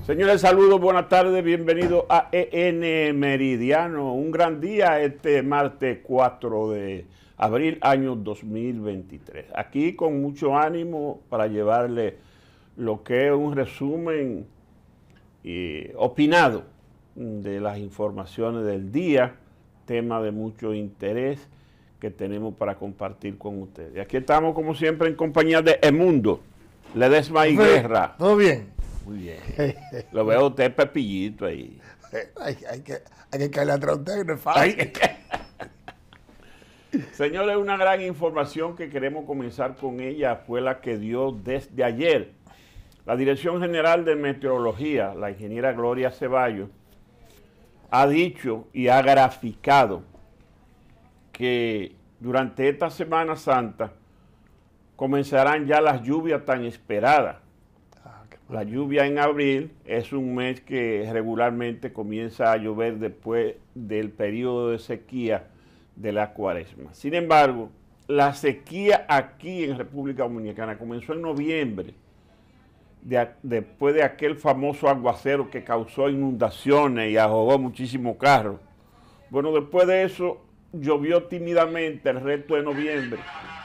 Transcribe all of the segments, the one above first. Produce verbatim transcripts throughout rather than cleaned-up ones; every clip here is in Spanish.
Señores, saludos, buenas tardes, bienvenidos a E N Meridiano. Un gran día este martes cuatro de abril, año dos mil veintitrés. Aquí con mucho ánimo para llevarle lo que es un resumen eh, opinado de las informaciones del día, tema de mucho interés que tenemos para compartir con ustedes. Aquí estamos como siempre en compañía de El Mundo, Ledesma y Guerra. ¿Todo bien? Muy bien. Lo veo a usted pepillito ahí. Hay, hay que, hay que caerle atrás a usted, no es fácil. Señores, una gran información que queremos comenzar con ella fue la que dio desde ayer la Dirección General de Meteorología, la ingeniera Gloria Ceballos, ha dicho y ha graficado que durante esta Semana Santa comenzarán ya las lluvias tan esperadas. La lluvia en abril es un mes que regularmente comienza a llover después del periodo de sequía de la cuaresma. Sin embargo, la sequía aquí en República Dominicana comenzó en noviembre, de, después de aquel famoso aguacero que causó inundaciones y ahogó muchísimos carros. Bueno, después de eso llovió tímidamente el resto de noviembre.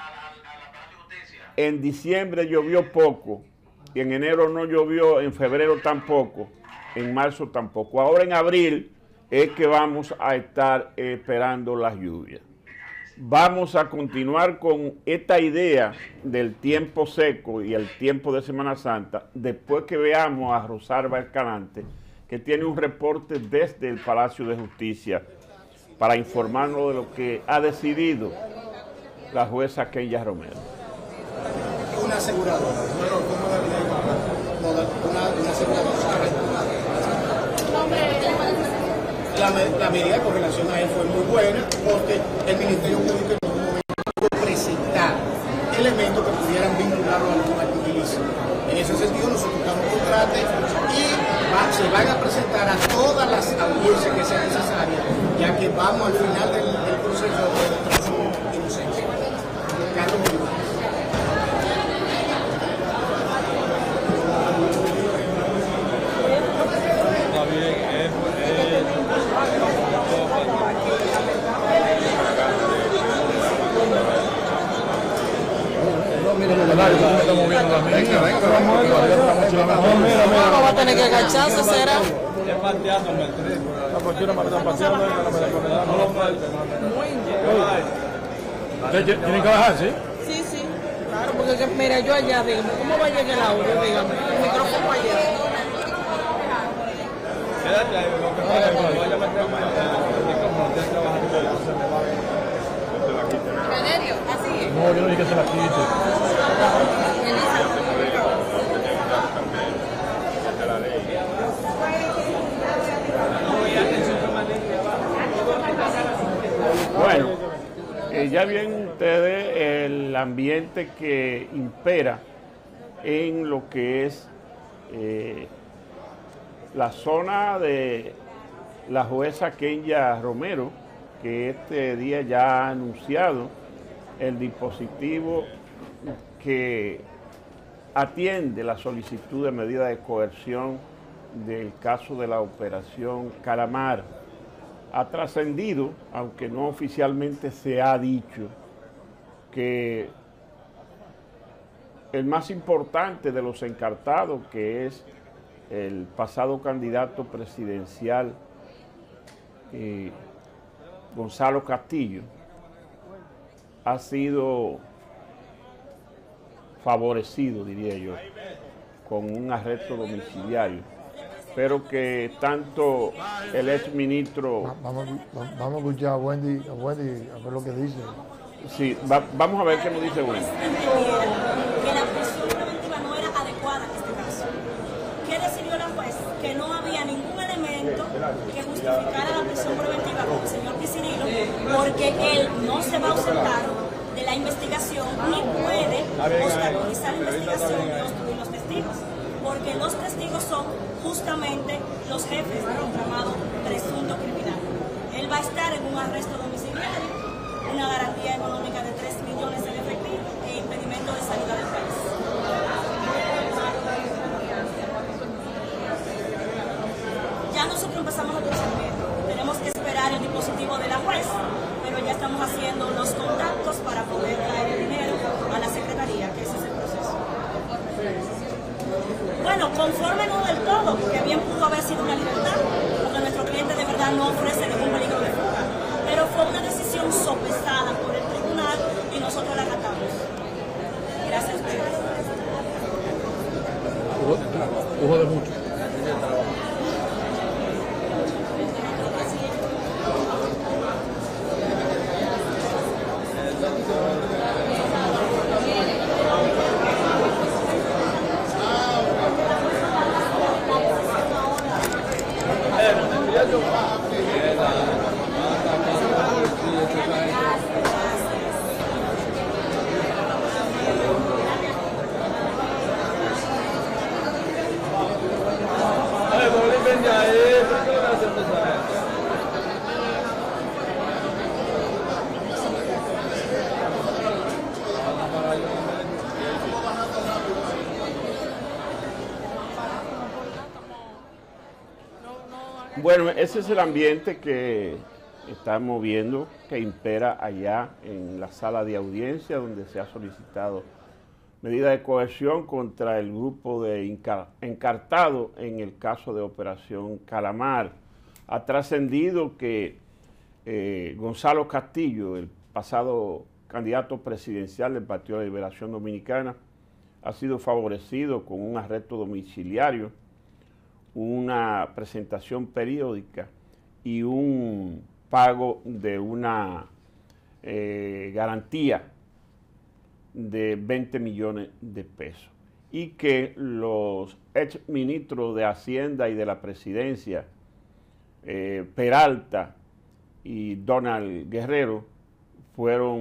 En diciembre llovió poco. Y en enero no llovió, en febrero tampoco, en marzo tampoco. Ahora en abril es que vamos a estar esperando las lluvias. Vamos a continuar con esta idea del tiempo seco y el tiempo de Semana Santa, después que veamos a Rosalba Escalante, que tiene un reporte desde el Palacio de Justicia para informarnos de lo que ha decidido la jueza Kenya Romero. Una aseguradora, una, una aseguradora. La, la medida con relación a él fue muy buena porque el Ministerio Público en un momento pudo presentar elementos que pudieran vincularlo a algún acto ilícito. En ese sentido nosotros estamos contratos y va, se van a presentar a todas las audiencias que sean necesarias, ya que vamos al final del, del proceso de demostrar su inocencia. Carlos Bolívar. Va a tener que agacharse, será. ¿Tienen que bajar, sí? Sí, sí. Claro, porque que, mira, yo allá, dígame, ¿cómo va a llegar el audio? Dígame, el micrófono allá. Quédate ahí, así es. No, yo no dije que se la quite. Bueno, eh, ya ven ustedes el ambiente que impera en lo que es eh, la zona de la jueza Kenya Romero, que este día ya ha anunciado el dispositivo que atiende la solicitud de medida de coerción del caso de la operación Calamar. Ha trascendido, aunque no oficialmente se ha dicho, que el más importante de los encartados, que es el pasado candidato presidencial eh, Gonzalo Castillo, ha sido favorecido, diría yo, con un arresto domiciliario, pero que tanto el exministro... Vamos, vamos a escuchar a Wendy, a Wendy a ver lo que dice. Sí, va, vamos a ver qué nos dice Wendy. Que la prisión preventiva no era adecuada en este caso. ¿Qué decidió la juez? Que no había ningún elemento que justificara la prisión preventiva con el señor Picinilo, porque él no se va a ausentar de la investigación ni puede obstaculizar la investigación de los, de los testigos, porque los testigos son justamente los jefes del entramado presunto criminal. Él va a estar en un arresto domiciliario, una garantía económica de tres millones en efectivo e impedimento de salida del país. ustedes mucho. Bueno, ese es el ambiente que estamos viendo, que impera allá en la sala de audiencia, donde se ha solicitado medida de coerción contra el grupo de encartado en el caso de Operación Calamar. Ha trascendido que eh, Gonzalo Castillo, el pasado candidato presidencial del Partido de Liberación Dominicana, ha sido favorecido con un arresto domiciliario, una presentación periódica y un pago de una eh, garantía de veinte millones de pesos. Y que los ex ministros de Hacienda y de la Presidencia, eh, Peralta y Donald Guerrero, fueron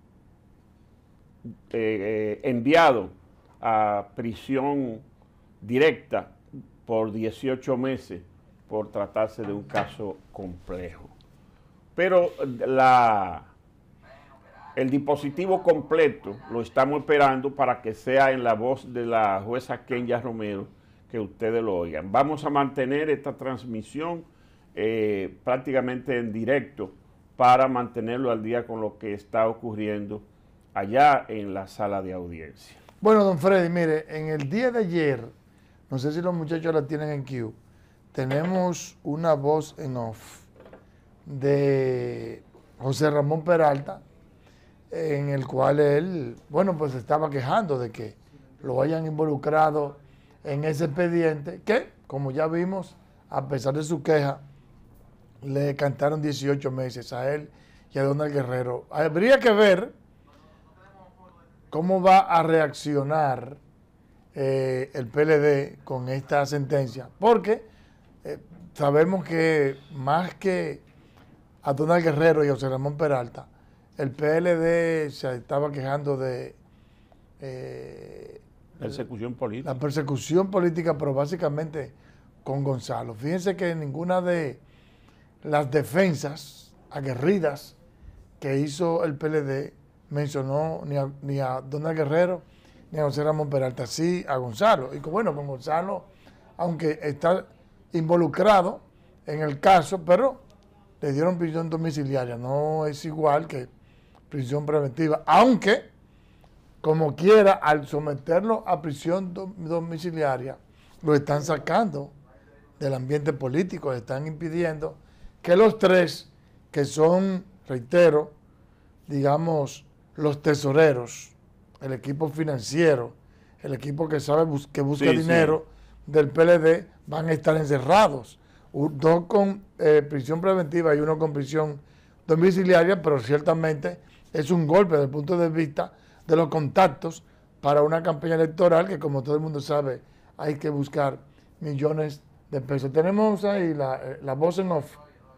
eh, eh, enviados a prisión directa por dieciocho meses por tratarse de un caso complejo. Pero la, el dispositivo completo lo estamos esperando para que sea en la voz de la jueza Kenya Romero que ustedes lo oigan. Vamos a mantener esta transmisión eh, prácticamente en directo para mantenerlo al día con lo que está ocurriendo allá en la sala de audiencia. Bueno, don Freddy, mire, en el día de ayer, no sé si los muchachos la tienen en Q, tenemos una voz en off de José Ramón Peralta, en el cual él, bueno, pues estaba quejando de que lo hayan involucrado en ese expediente, que, como ya vimos, a pesar de su queja, le cantaron dieciocho meses a él y a Donald Guerrero. Habría que ver cómo va a reaccionar Eh, el P L D con esta sentencia, porque eh, sabemos que más que a Donald Guerrero y a José Ramón Peralta, el P L D se estaba quejando de eh, persecución política. La persecución política, pero básicamente con Gonzalo. Fíjense que ninguna de las defensas aguerridas que hizo el P L D mencionó ni a, ni a Donald Guerrero ni a José Ramón Peralta, sí a Gonzalo. Y bueno, con Gonzalo, aunque está involucrado en el caso, pero le dieron prisión domiciliaria. No es igual que prisión preventiva, aunque, como quiera, al someterlo a prisión do, domiciliaria, lo están sacando del ambiente político, le están impidiendo que los tres, que son, reitero, digamos, los tesoreros, el equipo financiero, el equipo que sabe bus que busca sí, dinero sí. del P L D, van a estar encerrados. Dos con eh, prisión preventiva y uno con prisión domiciliaria, pero ciertamente es un golpe desde el punto de vista de los contactos para una campaña electoral que, como todo el mundo sabe, hay que buscar millones de pesos. Tenemos ahí la, la voz en off.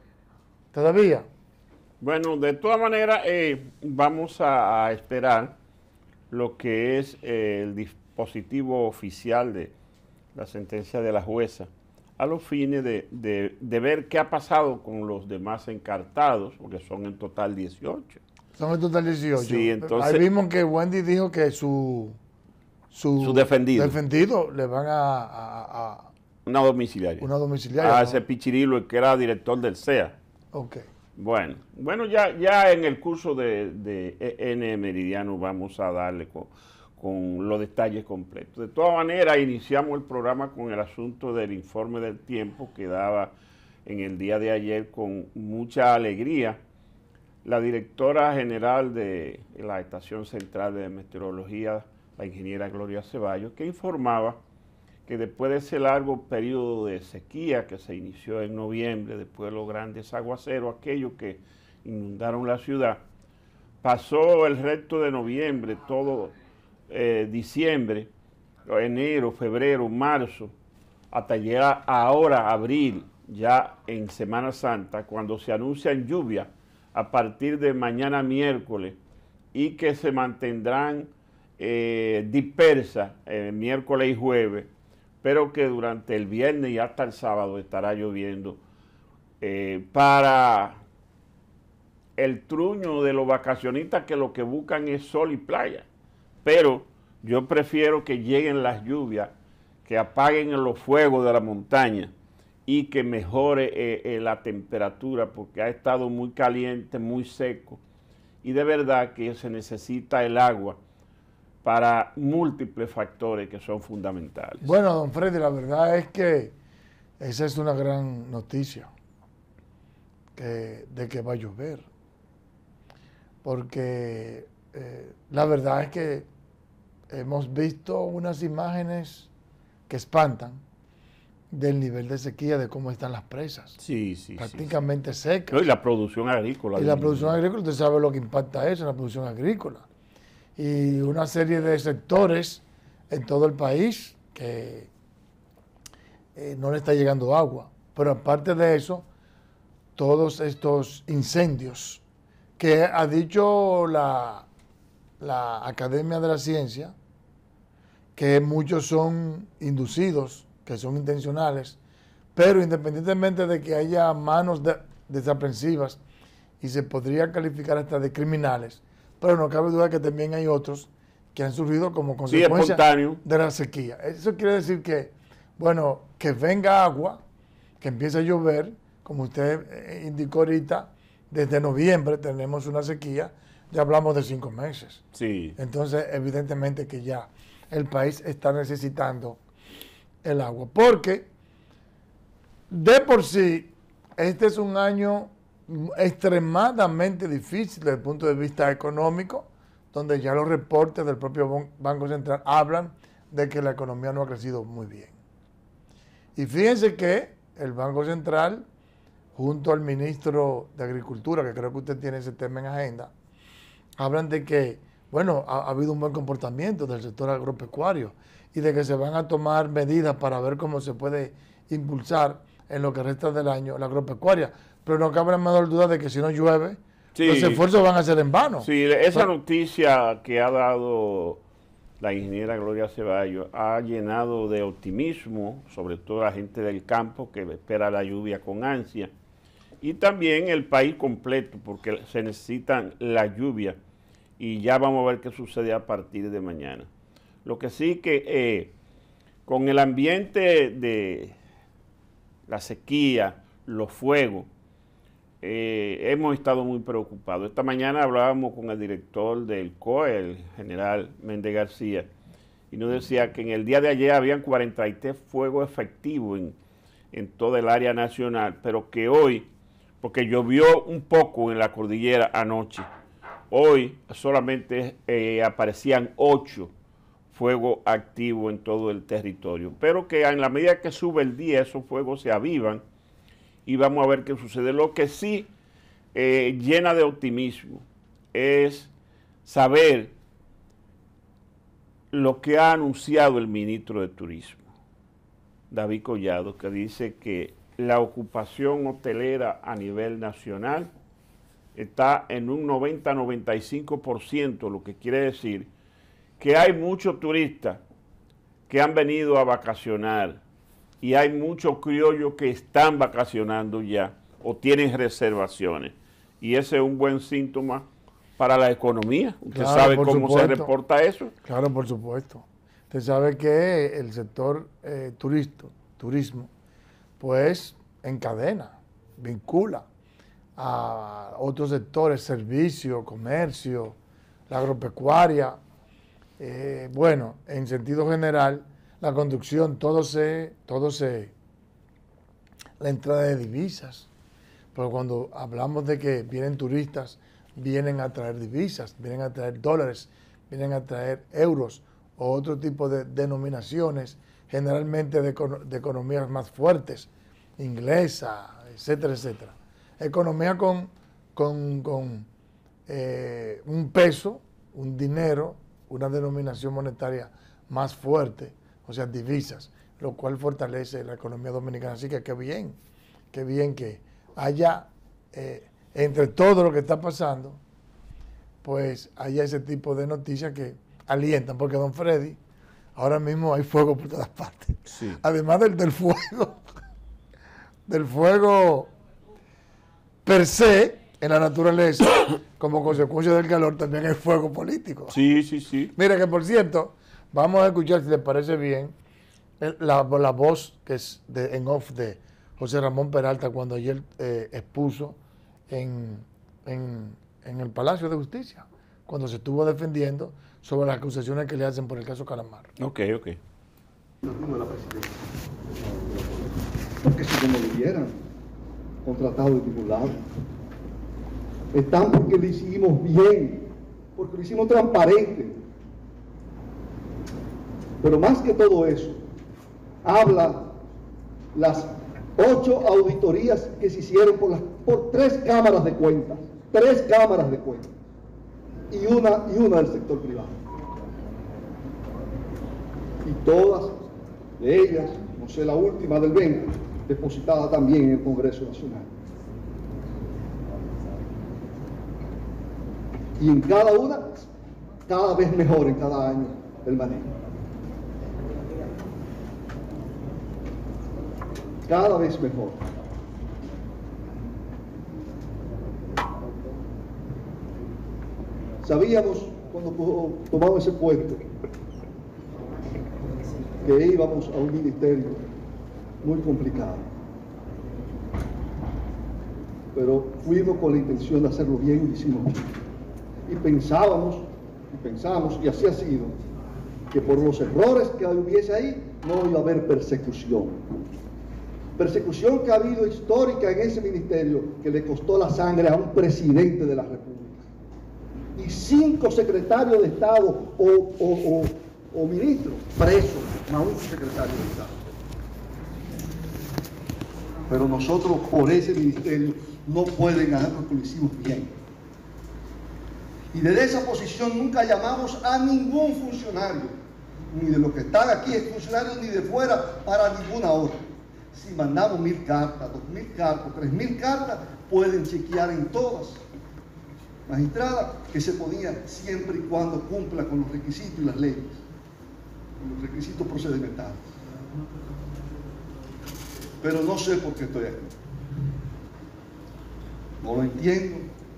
¿Todavía? Bueno, de todas maneras, eh, vamos a, a esperar lo que es eh, el dispositivo oficial de la sentencia de la jueza a los fines de, de, de ver qué ha pasado con los demás encartados, porque son en total dieciocho. Son en total dieciocho. Sí, entonces, ahí vimos que Wendy dijo que su, su, su defendido. defendido le van a, a, a una domiciliaria. Una domiciliaria. A ¿no? ese Pichirilo, el que era director del C E A. Ok. Bueno, bueno ya, ya en el curso de, de N Meridiano vamos a darle con, con los detalles completos. De todas maneras, iniciamos el programa con el asunto del informe del tiempo que daba en el día de ayer con mucha alegría la directora general de la Estación Central de Meteorología, la ingeniera Gloria Ceballos, que informaba que después de ese largo periodo de sequía que se inició en noviembre, después de los grandes aguaceros, aquellos que inundaron la ciudad, pasó el resto de noviembre, todo eh, diciembre, enero, febrero, marzo, hasta llegar ahora abril, ya en Semana Santa, cuando se anuncian lluvias a partir de mañana miércoles y que se mantendrán eh, dispersas eh, miércoles y jueves, pero que durante el viernes y hasta el sábado estará lloviendo eh, para el truño de los vacacionistas que lo que buscan es sol y playa. Pero yo prefiero que lleguen las lluvias, que apaguen los fuegos de la montaña y que mejore eh, eh, la temperatura, porque ha estado muy caliente, muy seco, y de verdad que se necesita el agua para múltiples factores que son fundamentales. Bueno, don Freddy, la verdad es que esa es una gran noticia que, de que va a llover, porque eh, la verdad es que hemos visto unas imágenes que espantan del nivel de sequía, de cómo están las presas. Sí, sí, prácticamente sí, sí. secas. No, y la producción agrícola. Y la producción agrícola, usted sabe lo que impacta eso en la producción agrícola. Y una serie de sectores en todo el país que eh, no le está llegando agua. Pero aparte de eso, todos estos incendios que ha dicho la, la Academia de la Ciencia, que muchos son inducidos, que son intencionales, pero independientemente de que haya manos de, desaprensivas y se podría calificar hasta de criminales, pero no cabe duda que también hay otros que han surgido como consecuencia sí, de la sequía. Eso quiere decir que, bueno, que venga agua, que empiece a llover, como usted indicó ahorita, desde noviembre tenemos una sequía, ya hablamos de cinco meses. Sí. Entonces, evidentemente que ya el país está necesitando el agua, porque de por sí este es un año extremadamente difícil desde el punto de vista económico, donde ya los reportes del propio Banco Central hablan de que la economía no ha crecido muy bien. Y fíjense que el Banco Central, junto al ministro de Agricultura, que creo que usted tiene ese tema en agenda, hablan de que, bueno, ha, ha habido un buen comportamiento del sector agropecuario y de que se van a tomar medidas para ver cómo se puede impulsar en lo que resta del año la agropecuaria. Pero no cabe la menor duda de que si no llueve, sí, los esfuerzos van a ser en vano. Sí, esa pero, noticia que ha dado la ingeniera Gloria Ceballos ha llenado de optimismo, sobre todo a la gente del campo que espera la lluvia con ansia, y también el país completo, porque se necesitan la lluvia, y ya vamos a ver qué sucede a partir de mañana. Lo que sí que eh, con el ambiente de la sequía, los fuegos, eh, hemos estado muy preocupados. Esta mañana hablábamos con el director del C O E, el general Méndez García, y nos decía que en el día de ayer habían cuarenta y tres fuegos efectivos en, en toda el área nacional, pero que hoy, porque llovió un poco en la cordillera anoche, hoy solamente eh, aparecían ocho fuegos activos en todo el territorio, pero que en la medida que sube el día esos fuegos se avivan y vamos a ver qué sucede. Lo que sí eh, llena de optimismo es saber lo que ha anunciado el ministro de Turismo, David Collado, que dice que la ocupación hotelera a nivel nacional está en un noventa a noventa y cinco por ciento, lo que quiere decir que hay muchos turistas que han venido a vacacionar y hay muchos criollos que están vacacionando ya o tienen reservaciones. Y ese es un buen síntoma para la economía. ¿Usted claro, sabe cómo supuesto. se reporta eso? Claro, por supuesto. Usted sabe que el sector eh, turisto, turismo, pues encadena, vincula a otros sectores, servicio, comercio, la agropecuaria. Eh, bueno, en sentido general, la conducción, todo se, todo se, la entrada de divisas. Pero cuando hablamos de que vienen turistas, vienen a traer divisas, vienen a traer dólares, vienen a traer euros o otro tipo de denominaciones, generalmente de, de economías más fuertes, inglesa, etcétera, etcétera. Economía con, con, con eh, un peso, un dinero, una denominación monetaria más fuerte, o sea, divisas, lo cual fortalece la economía dominicana. Así que qué bien, qué bien que haya, eh, entre todo lo que está pasando, pues haya ese tipo de noticias que alientan, porque don Freddy, ahora mismo hay fuego por todas partes. Sí. Además del, del fuego, del fuego per se en la naturaleza, como consecuencia del calor, también hay fuego político. Sí, sí, sí. Mira que, por cierto, vamos a escuchar, si les parece bien, el, la, la voz que es de, en off de José Ramón Peralta cuando ayer eh, expuso en, en, en el Palacio de Justicia, cuando se estuvo defendiendo sobre las acusaciones que le hacen por el caso Calamar. Ok, ok. De la presidencia. Porque si no lo hubieran contratado y vinculado, están porque lo hicimos bien, porque lo hicimos transparente. Pero más que todo eso, habla las ocho auditorías que se hicieron por, las, por tres cámaras de cuentas, tres cámaras de cuentas, y una, y una del sector privado. Y todas de ellas, no sé, la última del veinte, depositada también en el Congreso Nacional. Y en cada una, cada vez mejor en cada año el manejo. Cada vez mejor. Sabíamos cuando tomamos ese puesto que íbamos a un ministerio muy complicado, pero fuimos con la intención de hacerlo bien y lo hicimos bien. Y pensábamos, y pensamos, y así ha sido, que por los errores que hubiese ahí, no iba a haber persecución. Persecución que ha habido histórica en ese ministerio, que le costó la sangre a un presidente de la República. Y cinco secretarios de Estado o, o, o, o ministros presos, más un secretario de Estado. Pero nosotros por ese ministerio no pueden hacer lo que lo hicimos bien. Y desde esa posición nunca llamamos a ningún funcionario, ni de los que están aquí funcionarios, ni de fuera, para ninguna hora. Si mandamos mil cartas, dos mil cartas, tres mil cartas, pueden chequear en todas, magistrada, que se ponía siempre y cuando cumpla con los requisitos y las leyes, con los requisitos procedimentales. Pero no sé por qué estoy aquí. No lo entiendo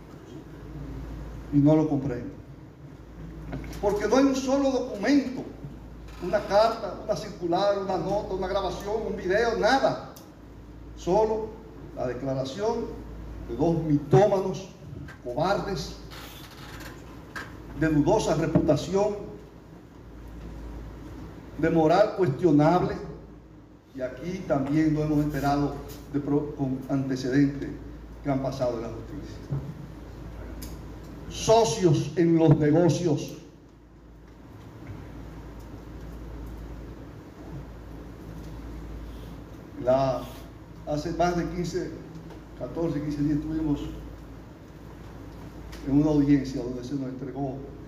y no lo comprendo. Porque no hay un solo documento, una carta, una circular, una nota, una grabación, un video, nada. Solo la declaración de dos mitómanos, cobardes, de dudosa reputación, de moral cuestionable, y aquí también no hemos enterado de pro, con antecedentes que han pasado en la justicia. Socios en los negocios. La, hace más de quince, catorce, quince días estuvimos en una audiencia donde se nos entregó